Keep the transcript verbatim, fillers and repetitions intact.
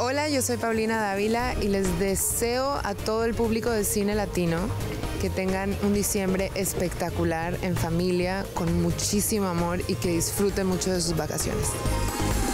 Hola, yo soy Paulina Dávila y les deseo a todo el público de cine latino que tengan un diciembre espectacular en familia, con muchísimo amor y que disfruten mucho de sus vacaciones.